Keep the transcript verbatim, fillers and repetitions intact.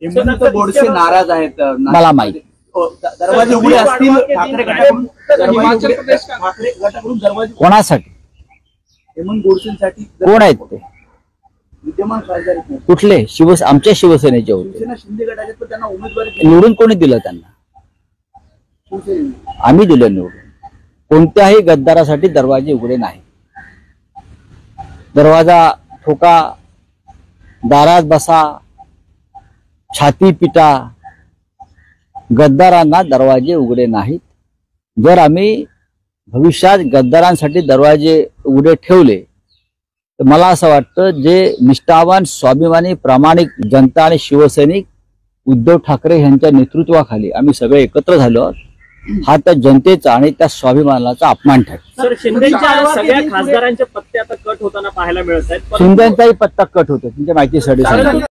हेमंत गोडसे नाराज आहेत, मला माहिती. दरवाजे उघडे असतील ठाकरे गटाकडून, हिमाचल प्रदेश ठाकरे गटाकडून दरवाजे कोणासाठी? हेमंत गोडसेंसाठी. कोण आहेत ते? विद्यमान खासदार कुठले? शिवस आमच्या शिवसेनेचे होते. शिवसेना शिंदे गटाचे, पण त्यांना उमेदवारी निवडून कोणी दिलं त्यांना? आम्ही दिलं निवडून. कोणत्याही गद्दारासाठी दरवाजे उघडे नाही. दरवाजा ठोका, दारात बसा, छाती पिटा, गद्दारांना दरवाजे उघडे नाहीत. जर आम्ही भविष्यात गद्दारांसाठी दरवाजे उघडे ठेवले तर मला असं वाटतं, जे निष्ठावान, स्वाभिमानी, प्रामाणिक जनता आणि शिवसैनिक उद्धव ठाकरे यांच्या नेतृत्वाखाली आम्ही सगळे एकत्र झालो, हा त्या जनतेचा आणि त्या स्वाभिमानाचा अपमान ठरतो. सर, शिंदेच्या सगळ्या खासदारांचे पत्ते आता कट होताना पाहायला मिळत आहेत. शिंदेचाही पत्ता कट होतो तुमच्या माहितीसाठी.